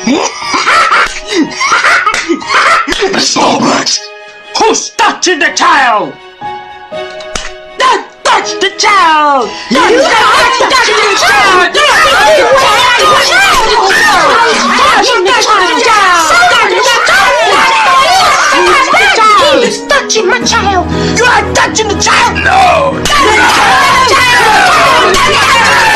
Stop it! Who's touching the child? Don't touch the child! Don't touch the child! He is touching my child! You are touching the child! No!